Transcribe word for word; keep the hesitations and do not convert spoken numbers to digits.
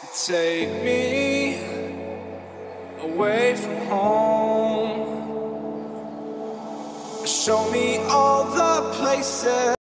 Take me away from home. Show me all the places